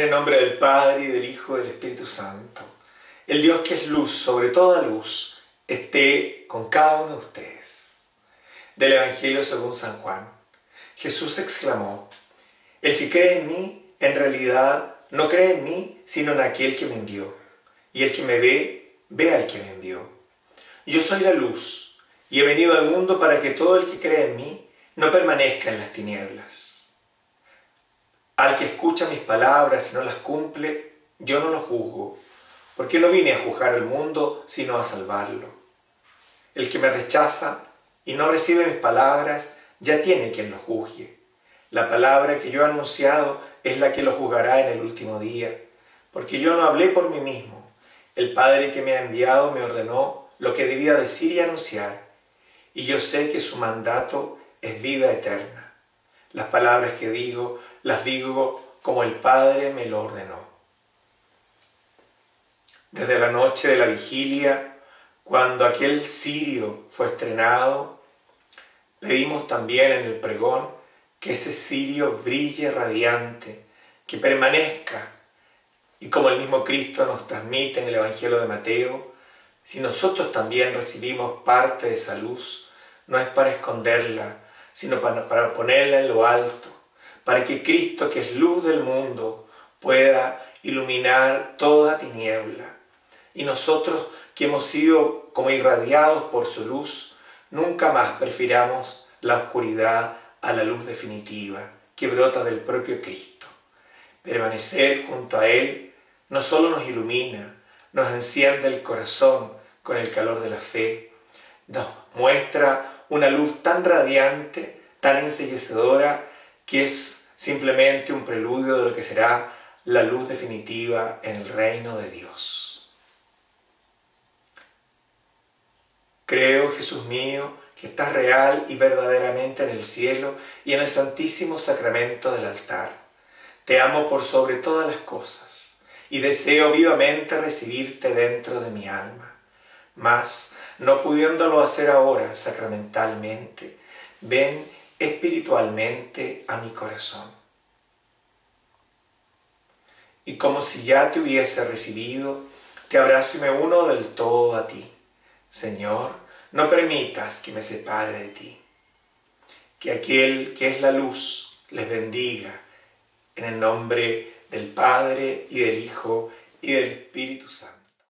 el nombre del Padre, y del Hijo, y del Espíritu Santo. El Dios que es luz sobre toda luz, esté con cada uno de ustedes. Del Evangelio según San Juan. Jesús exclamó: el que cree en mí, en realidad no cree en mí, sino en aquel que me envió. Y el que me ve, ve al que me envió. Yo soy la luz, y he venido al mundo para que todo el que cree en mí no permanezca en las tinieblas. Al que escucha mis palabras y no las cumple, yo no lo juzgo, porque no vine a juzgar al mundo, sino a salvarlo. El que me rechaza y no recibe mis palabras, ya tiene quien lo juzgue. La palabra que yo he anunciado es la que lo juzgará en el último día, porque yo no hablé por mí mismo. El Padre que me ha enviado me ordenó lo que debía decir y anunciar, y yo sé que su mandato es vida eterna. Las palabras que digo, las digo como el Padre me lo ordenó. Desde la noche de la vigilia, cuando aquel cirio fue estrenado, pedimos también en el pregón que ese cirio brille radiante, que permanezca. Y como el mismo Cristo nos transmite en el Evangelio de Mateo, si nosotros también recibimos parte de esa luz, no es para esconderla, sino para ponerla en lo alto, para que Cristo, que es luz del mundo, pueda iluminar toda tiniebla. Y nosotros, que hemos sido como irradiados por su luz, nunca más prefiramos la oscuridad a la luz definitiva que brota del propio Cristo. Permanecer junto a Él no solo nos ilumina, nos enciende el corazón con el calor de la fe, nos muestra una luz tan radiante, tan ensellecedora, que es simplemente un preludio de lo que será la luz definitiva en el reino de Dios. Creo, Jesús mío, que estás real y verdaderamente en el cielo y en el santísimo sacramento del altar. Te amo por sobre todas las cosas y deseo vivamente recibirte dentro de mi alma. Mas, no pudiéndolo hacer ahora sacramentalmente, ven espiritualmente a mi corazón. Y como si ya te hubiese recibido, te abrazo y me uno del todo a ti. Señor, no permitas que me separe de ti. Que aquel que es la luz les bendiga, en el nombre del Padre, y del Hijo, y del Espíritu Santo.